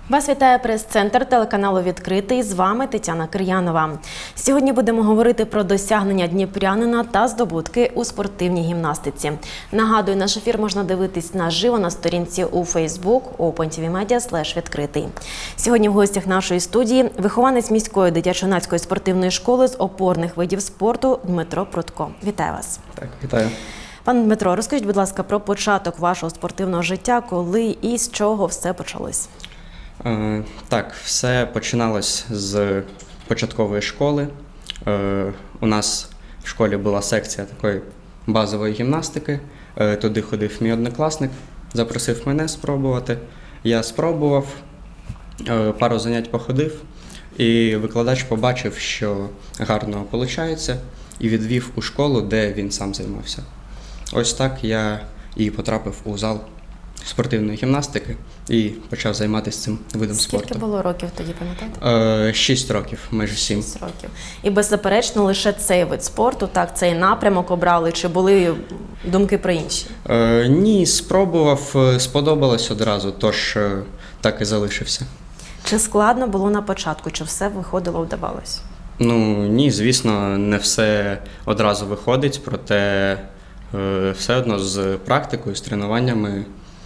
Вас вітає прес-центр телеканалу «Відкритий». З вами Тетяна Кир'янова. Сьогодні будемо говорити про досягнення дніпрянина та здобутки у спортивній гімнастиці. Нагадую, наш ефір можна дивитись наживо на сторінці у Facebook opentvmedia/відкритий. Сьогодні в гостях нашої студії вихованець міської дитячо-юнацької спортивної школи з опорних видів спорту Дмитро Прудко. Вітаю вас. Так, вітаю. Пане Дмитро, розкажіть, будь ласка, про початок вашого спортивного життя, коли і з чого все почалось? Так, все починалось з початкової школи. У нас в школі була секція такої базової гімнастики. Туди ходив мій однокласник, запросив мене спробувати. Я спробував, пару занять походив, і викладач побачив, що гарно виходить, і відвів у школу, де він сам займався. Ось так я і потрапив у зал спортивної гімнастики і почав займатися цим видом спорту. Скільки було років тоді, пам'ятаєте? 6 років, майже 7. 6 років. І беззаперечно лише цей вид спорту, так, цей напрямок обрали, чи були думки про інші? Ні, спробував, сподобалось одразу, тож так і залишився. Чи складно було на початку, чи все виходило, вдавалось? Ні, звісно, не все одразу виходить, проте все одно з практикою, з тренуваннями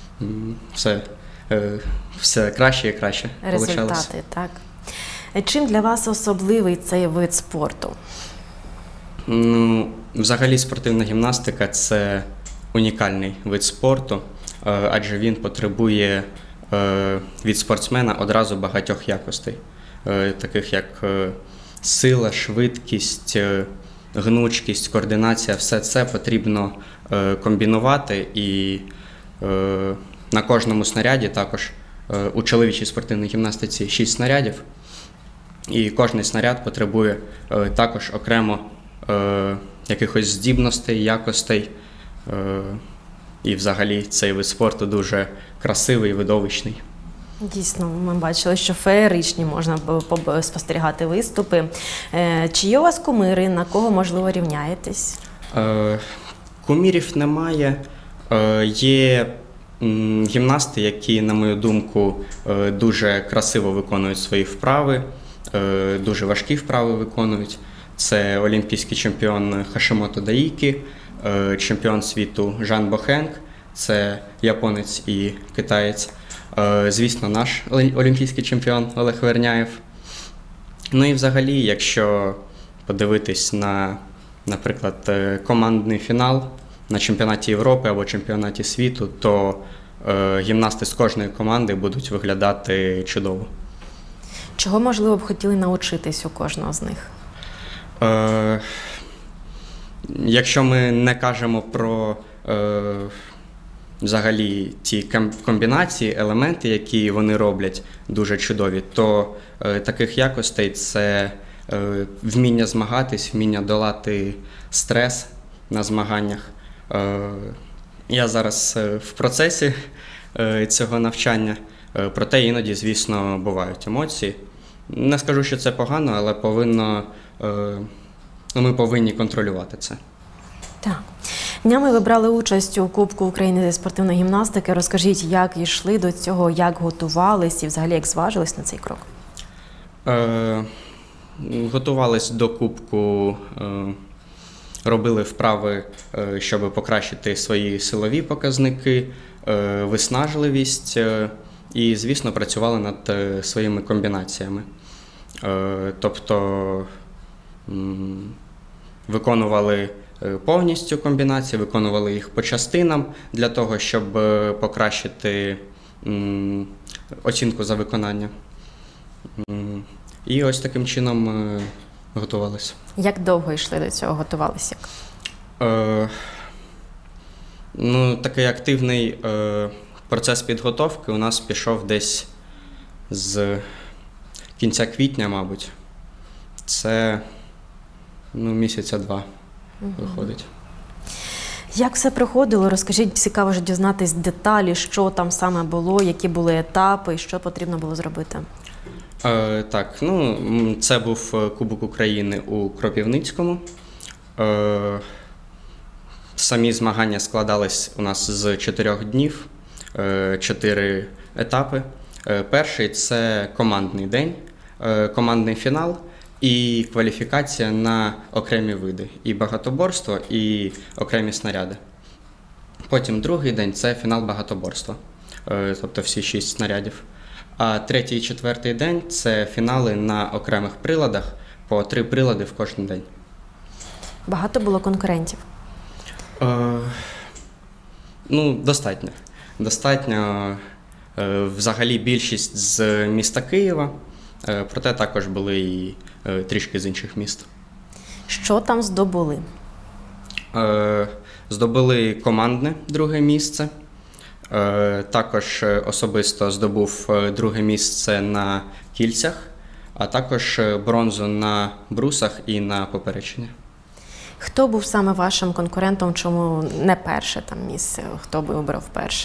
все краще і краще Результати, получалось. так. Чим для вас особливий цей вид спорту? Взагалі спортивна гімнастика – це унікальний вид спорту, адже він потребує від спортсмена одразу багатьох якостей, таких як сила, швидкість, гнучкість, координація. Все це потрібно комбінувати, і на кожному снаряді також у чоловічій спортивній гімнастиці 6 снарядів, і кожний снаряд потребує також окремо якихось здібностей, якостей, і взагалі цей вид спорту дуже красивий і видовищний. Дійсно, ми бачили, що феєричні можна спостерігати виступи. Чи є у вас кумири, на кого, можливо, рівняєтесь? Кумирів немає. Є гімнасти, які, на мою думку, дуже красиво виконують свої вправи, дуже важкі вправи виконують. Це олімпійський чемпіон Хашимото Даїкі, чемпіон світу Жан Бохенк, це японець і китаєць. Звісно, наш олімпійський чемпіон Олег Верняєв. Ну і взагалі, якщо подивитись на, наприклад, командний фінал на чемпіонаті Європи або чемпіонаті світу, то гімнасти з кожної команди будуть виглядати чудово. Чого, можливо, б хотіли навчитись у кожного з них? Якщо ми не кажемо про взагалі ті комбінації, елементи, які вони роблять, дуже чудові, то таких якостей – це вміння змагатись, вміння долати стрес на змаганнях. Я зараз в процесі цього навчання, проте іноді, звісно, бувають емоції. Не скажу, що це погано, але ми повинні контролювати це. Так. Днями ви брали участь у Кубку України зі спортивної гімнастики. Розкажіть, як йшли до цього, як готувались і взагалі як зважились на цей крок? Готувались до Кубку, робили вправи, щоб покращити свої силові показники, виснажливість і, звісно, працювали над своїми комбінаціями. Тобто виконували повністю комбінації, виконували їх по частинам для того, щоб покращити оцінку за виконання. І ось таким чином готувалися. Як довго йшли до цього, готувалися? Такий активний процес підготовки у нас пішов десь з кінця квітня, мабуть. Це місяця 2 виходить. Як все проходило? Розкажіть, цікаво ж дізнатись деталі, що там саме було, які були етапи, що потрібно було зробити. Так, це був Кубок України у Кропивницькому. Самі змагання складались у нас з 4 днів, 4 етапи. Перший – це командний день, командний фінал і кваліфікація на окремі види – і багатоборство, і окремі снаряди. Потім другий день – це фінал багатоборства, тобто всі 6 снарядів. А третій і четвертий день – це фінали на окремих приладах, по 3 прилади в кожен день. Багато було конкурентів? Достатньо. Достатньо. Взагалі більшість з міста Києва, проте також були і трішки з інших міст. Що там здобули? Здобули командне друге місце. Також особисто здобув друге місце на кільцях, а також бронзу на брусах і на поперечині. Хто був саме вашим конкурентом, чому не перше там місце? Хто би обрав перше?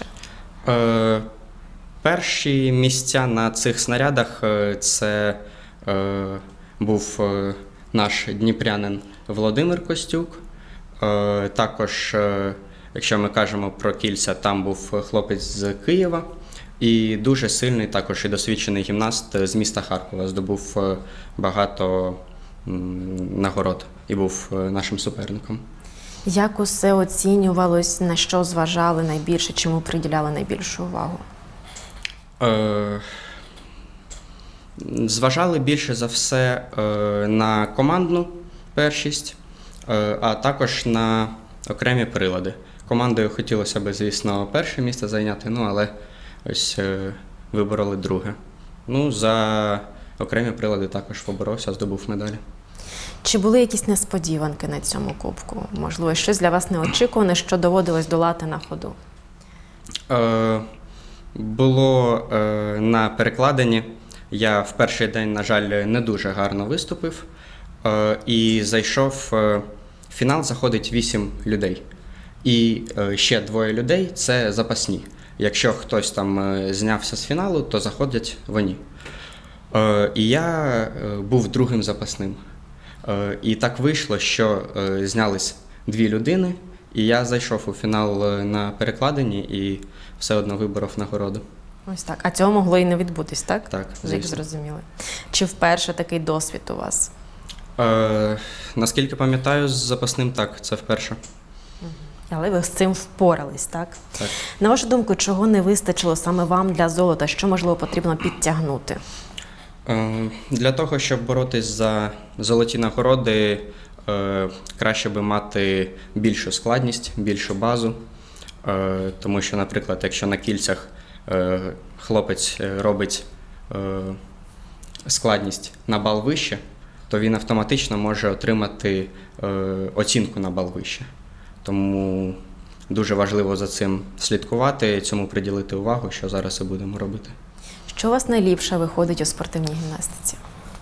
Перші місця на цих снарядах – це був наш дніпрянин Володимир Костюк. Також, якщо ми кажемо про кільця, там був хлопець з Києва. І дуже сильний, також і досвідчений гімнаст з міста Харкова. Здобув багато нагород і був нашим суперником. Як усе оцінювалось, на що зважали найбільше, чому приділяли найбільшу увагу? Зважали більше за все на командну першість, а також на окремі прилади. Командою хотілося б, звісно, перше місце зайняти, але ось вибороли друге. За окремі прилади також поборовся, здобув медалі. Чи були якісь несподіванки на цьому кубку? Можливо, щось для вас неочікуване, що доводилось долати на ходу? Було на перекладині. Я в перший день, на жаль, не дуже гарно виступив. І зайшов, в фінал заходить 8 людей. І ще 2 людей – це запасні. Якщо хтось там знявся з фіналу, то заходять вони. І я був другим запасним. І так вийшло, що знялись 2 людини, і я зайшов у фінал на перекладині і все одно виборов нагороду. Ось так. А цього могло і не відбутись, так? Так, як звісно. зрозуміли. Чи вперше такий досвід у вас? Наскільки пам'ятаю, з запасним так, це вперше. Але ви з цим впорались, так? Так. На вашу думку, чого не вистачило саме вам для золота? Що, можливо, потрібно підтягнути? Для того, щоб боротись за золоті нагороди, краще би мати більшу складність, більшу базу. Тому що, наприклад, якщо на кільцях хлопець робить складність на бал вище, то він автоматично може отримати оцінку на бал вище. Тому дуже важливо за цим слідкувати, цьому приділити увагу, що зараз і будемо робити. Що у вас найліпше виходить у спортивній гімнастиці?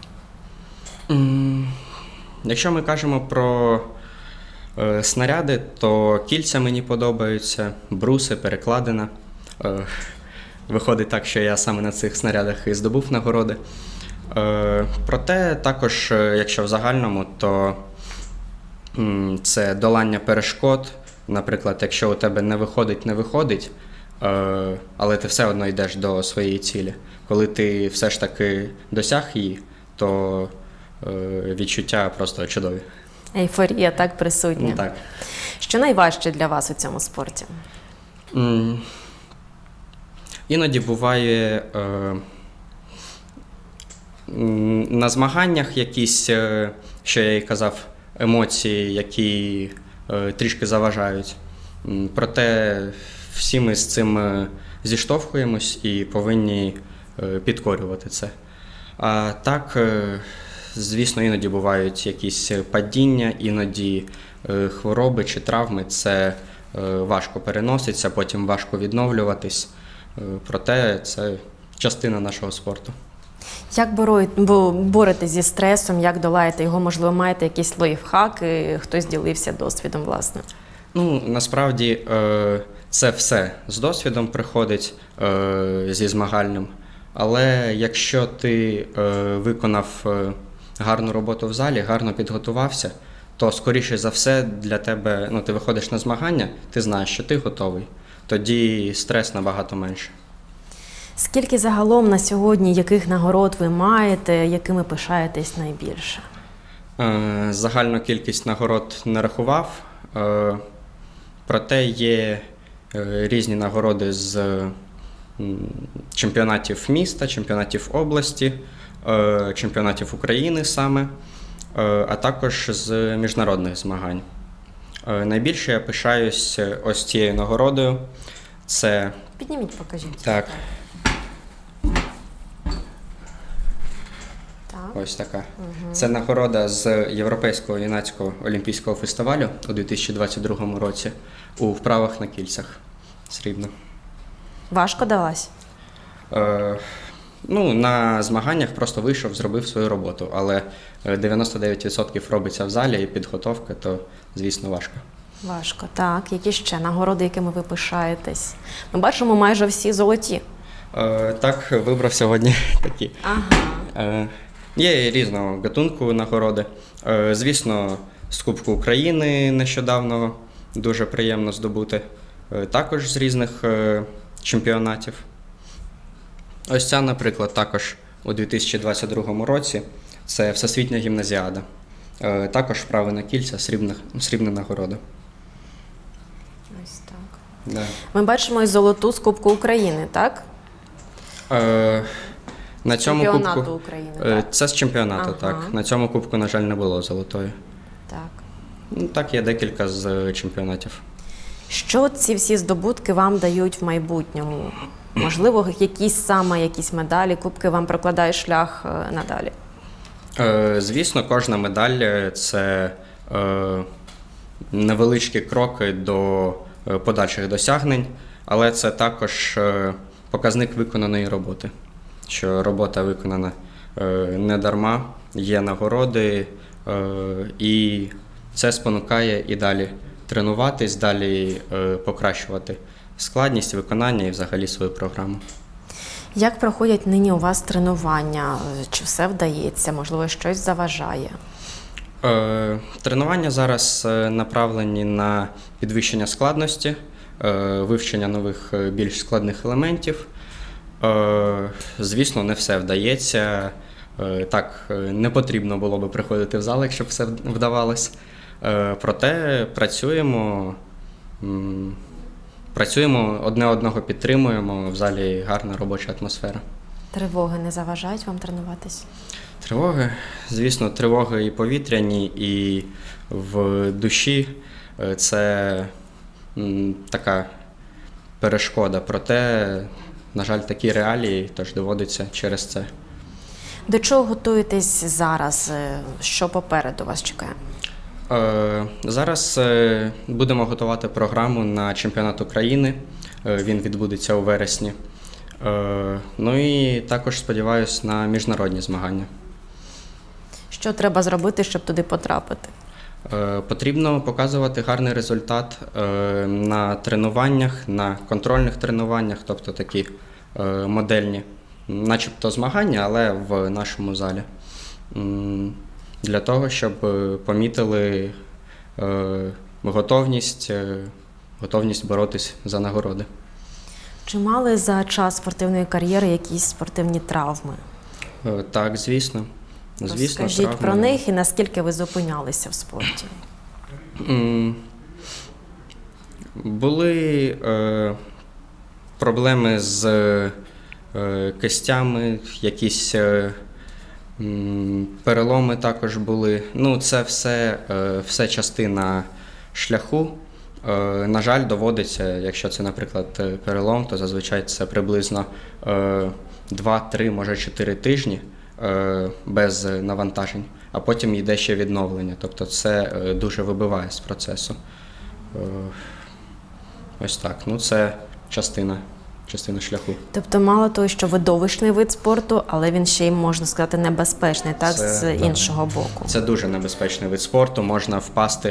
Якщо ми кажемо про снаряди, то кільця мені подобаються, бруси, перекладина. Виходить так, що я саме на цих снарядах і здобув нагороди. Проте також, якщо в загальному, то це долання перешкод. Наприклад, якщо у тебе не виходить, але ти все одно йдеш до своєї цілі. Коли ти все ж таки досяг її, то відчуття просто чудові. Ейфорія так присутня. Так. Що найважче для вас у цьому спорті? Іноді буває на змаганнях якісь, що я і казав, емоції, які трішки заважають. Проте всі ми з цим зіштовхуємось і повинні підкорювати це. А так, звісно, іноді бувають якісь падіння, іноді хвороби чи травми. Це важко переноситься, потім важко відновлюватись. Проте це частина нашого спорту. Як боретесь зі стресом, як долаєте його? Можливо, маєте якісь лайфхаки, хтось ділився досвідом, власне? Насправді, це все з досвідом приходить, зі змагальним. Але якщо ти виконав гарну роботу в залі, гарно підготувався, то, скоріше за все, для тебе, ти виходиш на змагання, ти знаєш, що ти готовий. Тоді стрес набагато менше. Скільки загалом на сьогодні, яких нагород ви маєте, якими пишаєтесь найбільше? Загальну кількість нагород не рахував, проте є різні нагороди з чемпіонатів міста, чемпіонатів області, чемпіонатів України саме, а також з міжнародних змагань. Найбільше я пишаюсь ось цією нагородою. Це Підніміть, покажіть. так, Так. ось така. Це нагорода з Європейського юнацького олімпійського фестивалю у 2022 році у вправах на кільцях. Срібно. Важко далась? На змаганнях просто вийшов, зробив свою роботу, але 99% робиться в залі і підготовка, то, звісно, важко. Важко, так. Які ще нагороди, якими ви пишаєтесь? Ми бачимо майже всі золоті. Так, вибрав сьогодні такі. Ага. Є різного гатунку нагороди. Звісно, з Кубку України нещодавно дуже приємно здобути. Також з різних чемпіонатів. Ось ця, наприклад, також у 2022 році. Це Всесвітня гімназіада. Також вправи на кільця, срібна нагорода. Ось так. Да. Ми бачимо і золоту з Кубку України, так? На цьому Чемпіонату кубку України, так? Це з чемпіонату, Ага. так. На цьому кубку, на жаль, не було золотої. Так. Так, є декілька з чемпіонатів. Що ці всі здобутки вам дають в майбутньому? Можливо, якісь медалі, кубки вам прокладають шлях надалі? Звісно, кожна медаль – це невеличкі кроки до подальших досягнень, але це також показник виконаної роботи. Що робота виконана не дарма, є нагороди, і це спонукає і далі тренуватись, далі покращувати складність виконання і взагалі свою програму. Як проходять нині у вас тренування? Чи все вдається? Можливо, щось заважає? Тренування зараз направлені на підвищення складності, вивчення нових більш складних елементів. Звісно, не все вдається. Так, не потрібно було би приходити в зал, якщо б все вдавалось. Проте працюємо, одне одного підтримуємо, в залі гарна робоча атмосфера. Тривоги не заважають вам тренуватись? Тривоги, звісно, тривоги і повітряні, і в душі це така перешкода. Проте, на жаль, такі реалії, тож доводиться через це. До чого готуєтесь зараз? Що попереду вас чекає? Зараз будемо готувати програму на чемпіонат України. Він відбудеться у вересні. Ну і також сподіваюся на міжнародні змагання. Що треба зробити, щоб туди потрапити? Потрібно показувати гарний результат на тренуваннях, на контрольних тренуваннях, тобто такі модельні, начебто змагання, але в нашому залі. Для того, щоб помітили готовність боротись за нагороди. Чи мали за час спортивної кар'єри якісь спортивні травми? Так, звісно. Розкажіть про них і наскільки ви зупинялися в спорті? Були проблеми з кистями, якісь переломи також були. Це все частина шляху. На жаль, доводиться, якщо це, наприклад, перелом, то зазвичай це приблизно 2-3, може 4 тижні без навантажень, а потім йде ще відновлення. Тобто це дуже вибиває з процесу. Ось так. Це частина шляху. Тобто мало того, що видовищний вид спорту, але він ще й, можна сказати, небезпечний, так, з іншого боку. Це дуже небезпечний вид спорту, можна впасти.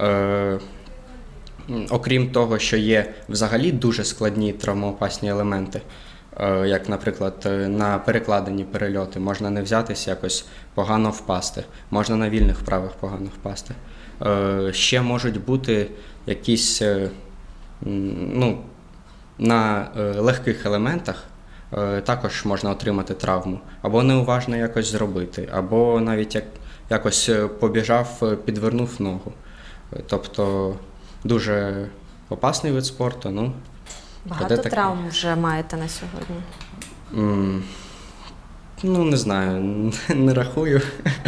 Окрім того, що є взагалі дуже складні травмоопасні елементи, як, наприклад, на перекладені перельоти, можна не взятись, якось погано впасти, можна на вільних вправах погано впасти. Ще можуть бути якісь, на легких елементах також можна отримати травму. Або неуважно якось зробити, або навіть якось побіжав, підвернув ногу. Тобто дуже опасний вид спорту. Ну, Багато травм вже маєте на сьогодні? Ну, не знаю, не рахую.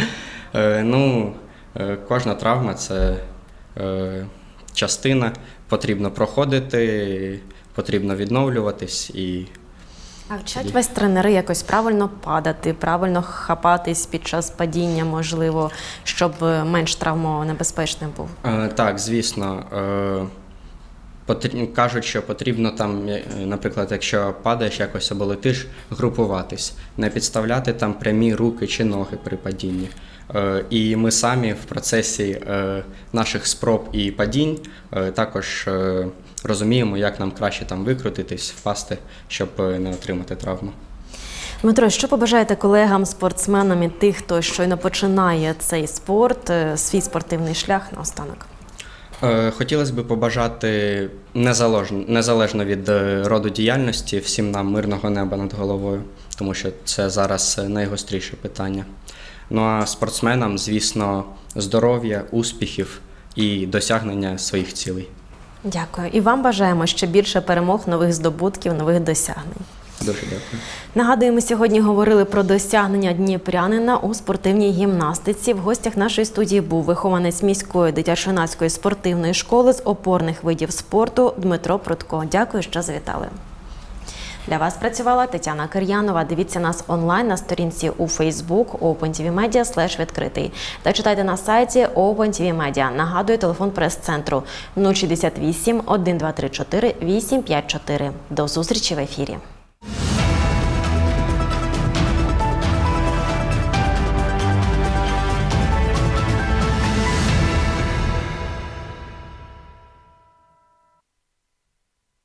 Кожна травма – це частина, потрібно проходити, потрібно відновлюватись. А вчать вас тренери якось правильно падати, правильно хапатись під час падіння, можливо, щоб менш травмонебезпечним був? Так, звісно. Кажуть, що потрібно там, наприклад, якщо падаєш якось або летиш, групуватись, не підставляти там прямі руки чи ноги при падінні. І ми самі в процесі наших спроб і падінь також розуміємо, як нам краще там викрутитись, впасти, щоб не отримати травму. Дмитро, що побажаєте колегам, спортсменам і тих, хто щойно починає цей спорт, свій спортивний шлях наостанок? Хотілося б побажати незалежно від роду діяльності всім нам мирного неба над головою, тому що це зараз найгостріше питання. Ну а спортсменам, звісно, здоров'я, успіхів і досягнення своїх цілей. Дякую. І вам бажаємо ще більше перемог, нових здобутків, нових досягнень. Дуже дякую. Нагадую, ми сьогодні говорили про досягнення дніпрянина у спортивній гімнастиці. В гостях нашої студії був вихованець міської дитячо-юнацької спортивної школи з опорних видів спорту Дмитро Прудко. Дякую, що завітали. Для вас працювала Тетяна Кир'янова. Дивіться нас онлайн на сторінці у Facebook opentvmedia/відкритий. Та читайте на сайті OpenTV Нагадую, телефон прес-центру 068 1234 854. До зустрічі в ефірі.